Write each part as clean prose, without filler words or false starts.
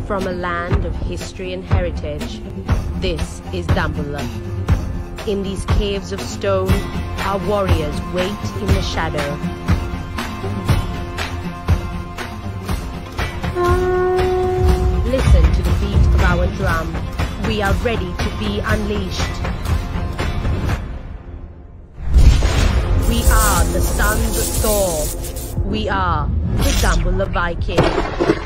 From a land of history and heritage, this is Dambulla. In these caves of stone, our warriors wait in the shadow. Listen to the beat of our drum. We are ready to be unleashed. We are the sons of Thor. We are the Dambulla Vikings.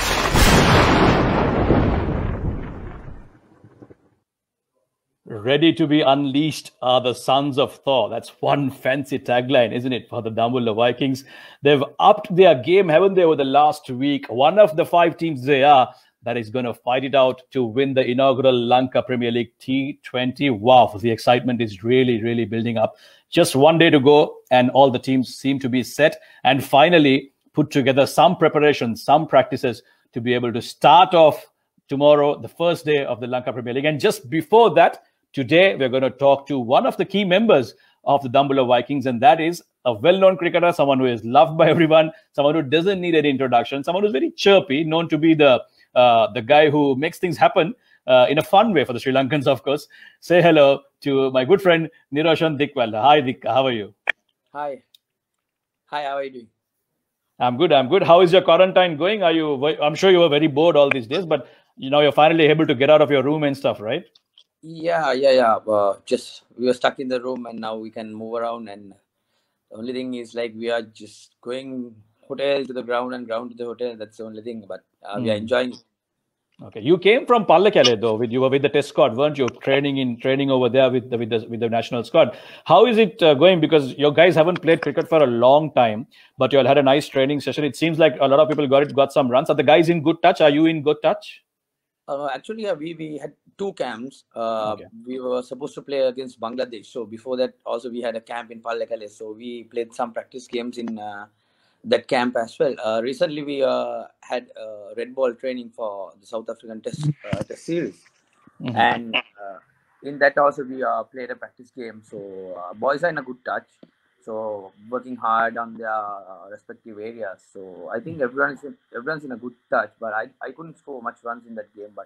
Ready to be unleashed are the sons of Thor. That's one fancy tagline, isn't it, for the Dambulla Vikings? They've upped their game, haven't they, over the last week? One of the 5 teams they are that is going to fight it out to win the inaugural Lanka Premier League T20. Wow, the excitement is really building up. Just one day to go and all the teams seem to be set and finally put together some preparations, some practices to be able to start off tomorrow, the first day of the Lanka Premier League. And just before that, today, we're going to talk to one of the key members of the Dambulla Vikings, and that is a well-known cricketer, someone who is loved by everyone, someone who doesn't need any introduction, someone who's very chirpy, known to be the guy who makes things happen in a fun way for the Sri Lankans, of course. Say hello to my good friend, Niroshan Dikwala. Hi, Dikka. How are you? Hi. Hi, how are you doing? I'm good. How is your quarantine going? I'm sure you were very bored all these days, but you're finally able to get out of your room and stuff, right? Yeah. Just we were stuck in the room and now we can move around. And the only thing is like we are just going hotel to the ground and ground to the hotel. That's the only thing. But we are enjoying it. Okay, you came from Pallekele though. You were with the Test squad, weren't you? Training over there with the national squad. How is it going? Because your guys haven't played cricket for a long time, but you all had a nice training session. It seems like a lot of people got some runs. Are the guys in good touch? Are you in good touch? Actually, we had 2 camps. Okay. We were supposed to play against Bangladesh. So before that, also we had a camp in Pallekele. So we played some practice games in that camp as well. Recently, we had red ball training for the South African Test series, and in that also we played a practice game. So boys are in a good touch. So working hard on their respective areas. So I think everyone's in a good touch. But I couldn't score much runs in that game. But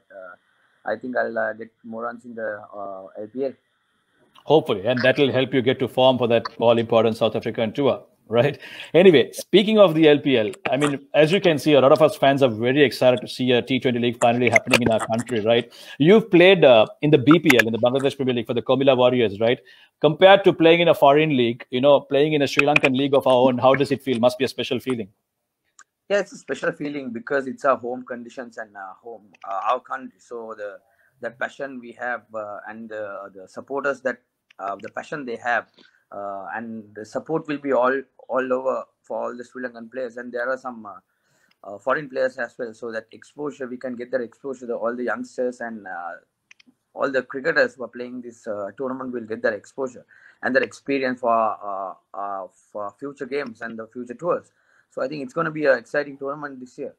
I think I'll get more runs in the LPL. Hopefully, and that will help you get to form for that all-important South African tour, right? Anyway, speaking of the LPL, I mean, as you can see, a lot of us fans are very excited to see a T20 league finally happening in our country, right? You've played in the BPL, in the Bangladesh Premier League for the Komila Warriors, right? Compared to playing in a foreign league, playing in a Sri Lankan league of our own, how does it feel? Must be a special feeling. Yeah, it's a special feeling because it's our home conditions and our country. So the passion we have and the supporters that the passion they have and the support will be all over for all the Sri Lankan players. And there are some foreign players as well. So that exposure, we can get that exposure to all the youngsters and all the cricketers who are playing this tournament will get that exposure and that experience for future games and the future tours. So I think it's going to be an exciting tournament this year.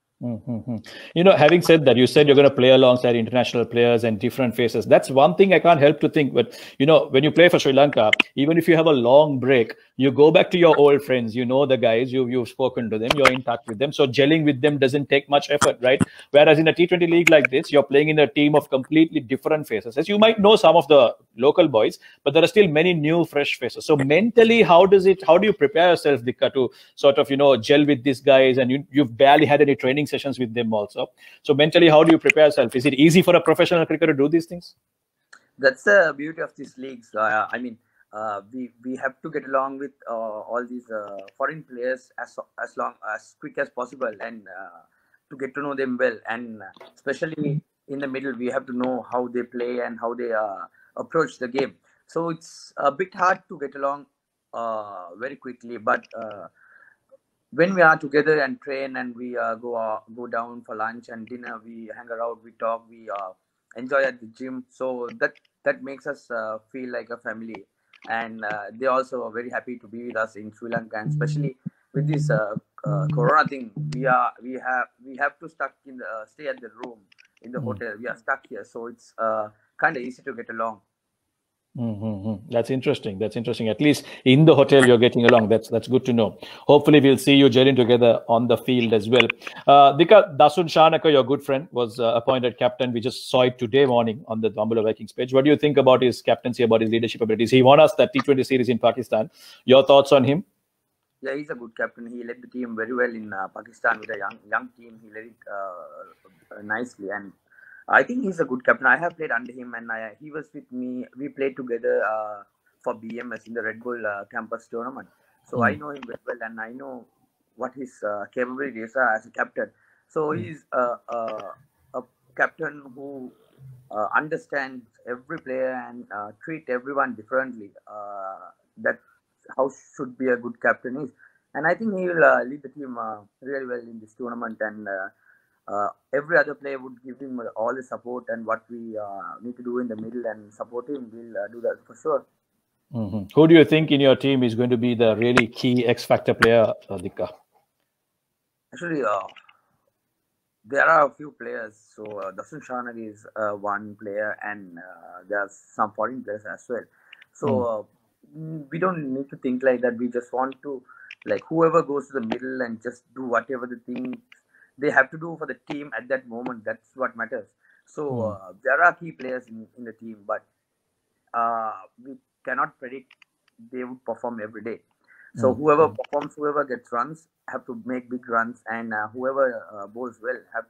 Having said that, you said you're going to play alongside international players and different faces. That's one thing I can't help to think. But, when you play for Sri Lanka, even if you have a long break, you go back to your old friends. You know the guys, you've spoken to them, you're in touch with them. So gelling with them doesn't take much effort, right? Whereas in a T20 league like this, you're playing in a team of completely different faces. As you might know some of the local boys, but there are still many new, fresh faces. So mentally, how do you prepare yourself, Dikka, to sort of, gel with these guys? And you've barely had any training sessions with them also. So mentally, how do you prepare yourself? Is it easy for a professional cricketer to do these things? That's the beauty of these leagues. We have to get along with all these foreign players as quick as possible and to get to know them well. And especially in the middle, we have to know how they play and how they approach the game. So it's a bit hard to get along very quickly, but when we are together and train and we go down for lunch and dinner, we hang around, we talk, we enjoy at the gym. So that makes us feel like a family. And they also are very happy to be with us in Sri Lanka, and especially with this Corona thing. We have to stay at the room in the hotel. We are stuck here, so it's kind of easy to get along. That's interesting. That's interesting. At least in the hotel, you're getting along. That's good to know. Hopefully, we'll see you gelling together on the field as well. Dika, Dasun Shanaka, your good friend, was appointed captain. We just saw it today morning on the Dambulla Vikings page. What do you think about his captaincy, about his leadership abilities? He won us that T20 series in Pakistan. Your thoughts on him? Yeah, he's a good captain. He led the team very well in Pakistan with a young team. He led it nicely, and I think he's a good captain. I have played under him, and he was with me. We played together for BMS in the Red Bull campus tournament. So I know him very well, and I know what his capabilities are as a captain. So he's a captain who understands every player and treat everyone differently. That's how should be a good captain is, and I think he will lead the team really well in this tournament, and every other player would give him all the support, and what we need to do in the middle and support him, we'll do that for sure. Who do you think in your team is going to be the really key X-factor player, Dika? Actually, there are a few players. So Dasun Shanak is one player, and there are some foreign players as well. So we don't need to think like that. We just want to, like, whoever goes to the middle and just do whatever the thing they have to do for the team at that moment. That's what matters. So there are key players in the team, but we cannot predict they would perform every day. So whoever performs, whoever gets runs, have to make big runs, and whoever bowls well have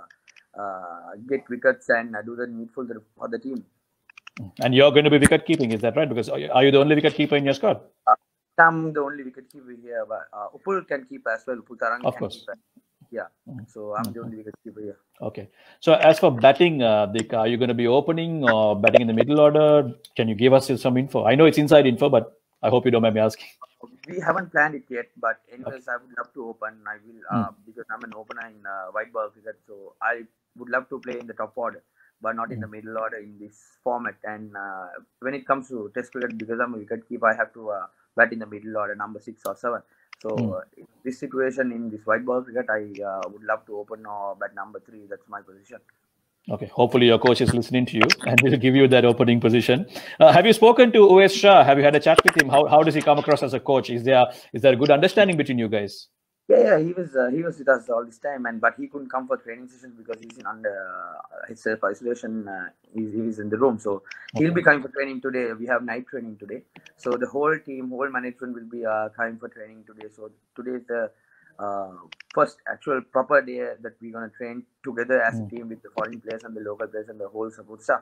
to get wickets and do the needful for the team. And you're going to be wicket keeping, is that right? Because are you the only wicket keeper in your squad? I'm the only wicket keeper here, but Upul can keep as well. Upul Tarang of can course. Keep yeah. So I'm the only wicket keeper here. Okay. So as for batting, Dika, are you going to be opening or batting in the middle order? Can you give us some info? I know it's inside info, but I hope you don't mind me asking. We haven't planned it yet, but anyways, I would love to open. I will because I'm an opener in white ball cricket, so I would love to play in the top order, but not in the middle order in this format. And when it comes to Test cricket, because I'm a wicket keeper, I have to bat in the middle order, number 6 or 7. So in this situation, in this white ball cricket, I would love to open or bat number 3. That's my position. Okay, hopefully your coach is listening to you and will give you that opening position. Have you spoken to Uwais Shah? Have you had a chat with him? How does he come across as a coach? Is there a good understanding between you guys? Yeah, he was with us all this time, but he couldn't come for training sessions because he's under his self-isolation. He's in the room, so he'll be coming for training today. We have night training today, so the whole team, whole management will be coming for training today. So today is the first actual proper day that we're going to train together as a team with the foreign players and the local players and the whole support staff.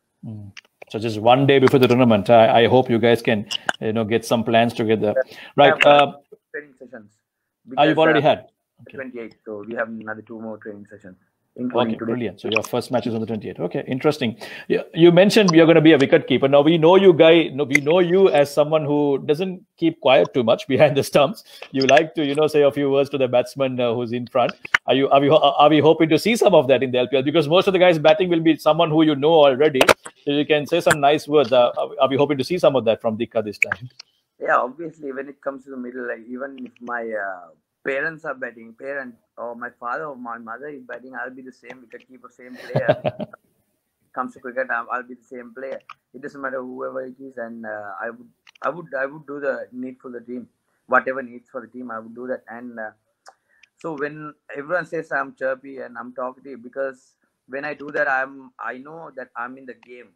So just one day before the tournament, I hope you guys can get some plans together. Right. Training sessions. Because, you've already had? Okay. 28th, so we have another 2 more training sessions. Okay, brilliant. So your first match is on the 28th. Okay, interesting. You mentioned you're going to be a wicket keeper. Now we know you we know you as someone who doesn't keep quiet too much behind the stumps. You like to say a few words to the batsman who's in front. Are we hoping to see some of that in the LPL? Because most of the guys batting will be someone who you know already. So you can say some nice words. Are we hoping to see some of that from Dika this time? Yeah, obviously when it comes to the middle, like even if my parents are batting, or my father or my mother is batting, I'll be the same wicketkeeper, same player. Comes to cricket, I'll be the same player. It doesn't matter whoever it is, and I would do the need for the team, whatever needs for the team, I would do that. And so when everyone says I'm chirpy and I'm talkative, because when I do that, I know that I'm in the game.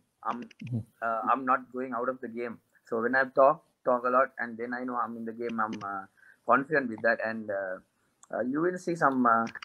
I'm not going out of the game. So when I talk a lot, and then I know I'm in the game. I'm confident with that, and you will see some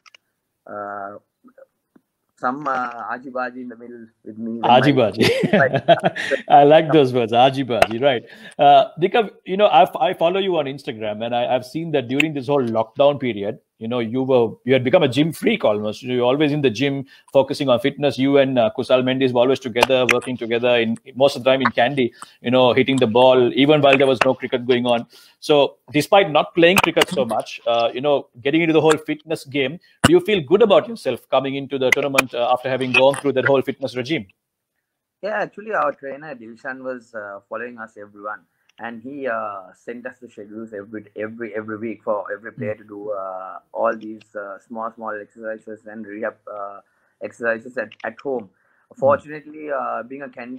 aji-baji in the middle with me. Aji-baji. I like those words, aji-baji, right. Dika, I follow you on Instagram, and I've seen that during this whole lockdown period, you had become a gym freak almost. You're always in the gym, focusing on fitness. You and Kusal Mendes were always together, working together in most of the time in Kandy, hitting the ball, even while there was no cricket going on. So despite not playing cricket so much, getting into the whole fitness game, do you feel good about yourself coming into the tournament after having gone through that whole fitness regime? Yeah, actually our trainer Dilshan was following us, everyone. And he sent us the schedules every week for every player to do all these small exercises and rehab exercises at home. Fortunately, being a Canadian,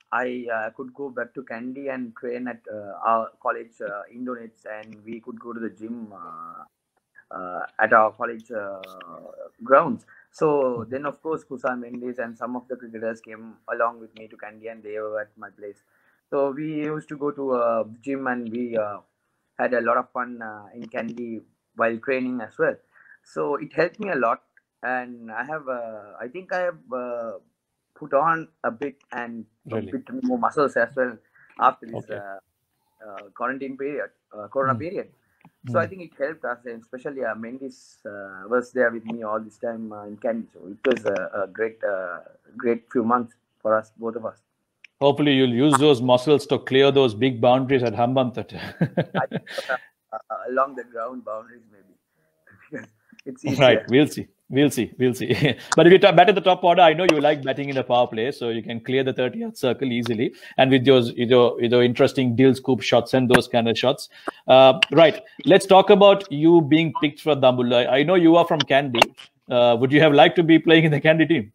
I could go back to Kandy and train at our college Indonets, and we could go to the gym at our college grounds. So then, of course, Kusal Mendes and some of the cricketers came along with me to Kandy, and they were at my place. So we used to go to a gym, and we had a lot of fun in Kandy while training as well. So it helped me a lot, and I think I have put on a bit and Really? a bit more muscles as well after this Okay. quarantine period, Corona period. So I think it helped us, and especially Mendes was there with me all this time in Kandy. So it was a great few months for us, both of us. Hopefully, you'll use those muscles to clear those big boundaries at Hambanthat. I think, along the ground boundaries, maybe. Because it's easier. Right, we'll see. But if you bat at the top order, I know you like batting in a power play, so you can clear the 30-yard circle easily. And with those interesting deal scoop shots and those kind of shots. Right, let's talk about you being picked for Dambulla. I know you are from Kandy. Would you have liked to be playing in the Kandy team?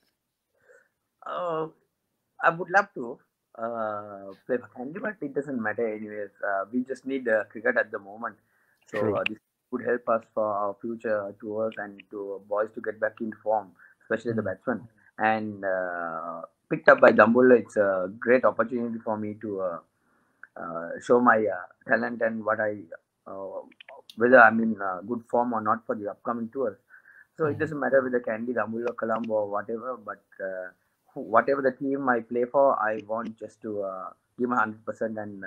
I would love to play for Kandy, but it doesn't matter anyways. We just need cricket at the moment. So this would help us for our future tours and to boys to get back into form, especially the batsmen. And picked up by Dambulla, it's a great opportunity for me to show my talent and what whether I'm in good form or not for the upcoming tours. So it doesn't matter whether Kandy, Dambulla, Colombo, or whatever, but whatever the team I play for, I want just to give my 100% and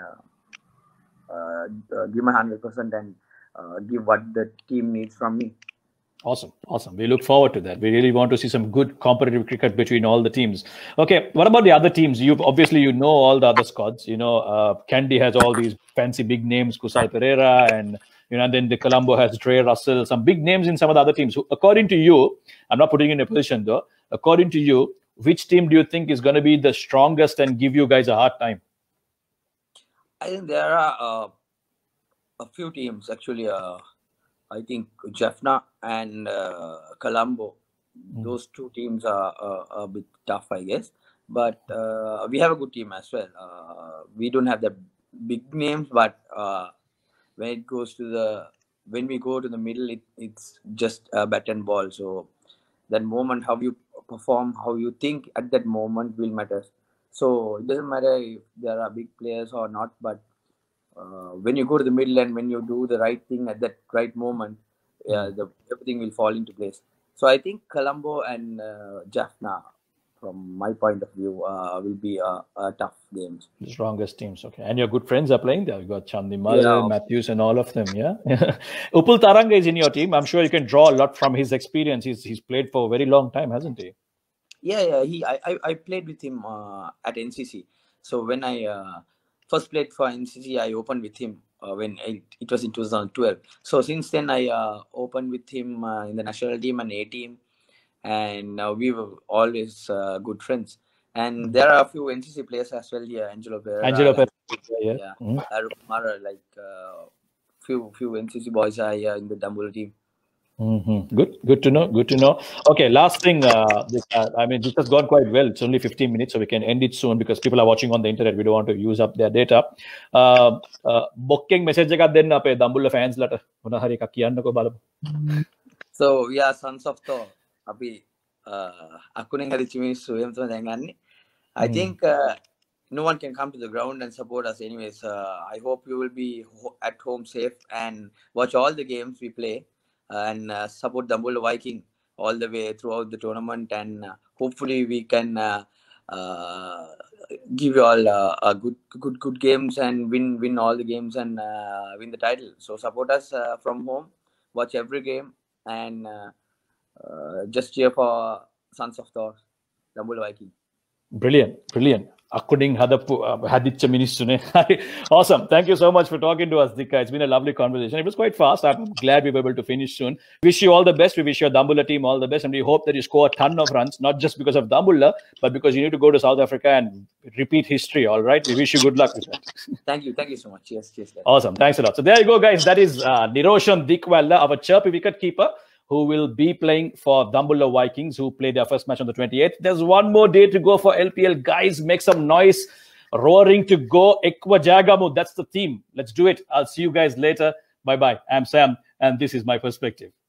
give what the team needs from me. Awesome. We look forward to that. We really want to see some good competitive cricket between all the teams. Okay, what about the other teams? You know all the other squads. Kandy has all these fancy big names, Kusal Pereira, and and then the Colombo has Dre Russell, some big names in some of the other teams. According to you, I'm not putting you in a position though. According to you, which team do you think is going to be the strongest and give you guys a hard time? I think there are a few teams actually. I think Jaffna and Colombo, those two teams are a bit tough, I guess. But we have a good team as well. We don't have the big names, but when we go to the middle, it's just a bat and ball. So that moment, how you perform, how you think at that moment will matter. So it doesn't matter if there are big players or not, but when you go to the middle and when you do the right thing at that right moment, everything will fall into place. So I think Colombo and Jaffna, from my point of view, will be a tough games. The strongest teams, okay. And your good friends are playing there. You've got Chandimal, Matthews, and all of them, yeah? Upul Taranga is in your team. I'm sure you can draw a lot from his experience. He's played for a very long time, hasn't he? Yeah. I played with him at NCC. So when I first played for NCC, I opened with him when it was in 2012. So since then, I opened with him in the national team and A team. And we were always good friends. And there are a few NCC players as well here. Angelo Pereira, yeah. Mara, like few NCC boys are here in the Dambulla team. Good to know. Okay, last thing. This has gone quite well. It's only 15 minutes, so we can end it soon because people are watching on the internet. We don't want to use up their data. Booking message ekak denna ape Dambulla fans lata මොන හරි එකක් කියන්නකෝ බලමු. So we are Sons of Thor. අපි අකුණෙන් හදිච්ච මිනිස්සු එහෙම තමයි දැන් ගන්නෙ. I think no one can come to the ground and support us anyways. I hope you will be at home safe and watch all the games we play and support Dambulla Viking all the way throughout the tournament, and hopefully we can give you all a good games and win all the games and win the title. So support us from home, watch every game, and just cheer for Sons of Thor, Dambulla Viking. Brilliant. Akuning hadiccha minissune. Awesome. Thank you so much for talking to us, Dika. It's been a lovely conversation. It was quite fast. I'm glad we were able to finish soon. Wish you all the best. We wish your Dambulla team all the best, and we hope that you score a ton of runs, not just because of Dambulla, but because you need to go to South Africa and repeat history. All right. We wish you good luck with that. Thank you so much. Yes. Awesome. Thanks a lot. So there you go, guys. That is Niroshan Dikwalla, our chirpy wicket keeper, who will be playing for Dambulla Vikings, who play their first match on the 28th. There's one more day to go for LPL. Guys, make some noise. Roaring to go. Ekwa Jagamu, that's the team. Let's do it. I'll see you guys later. Bye-bye. I'm Sam, and this is my perspective.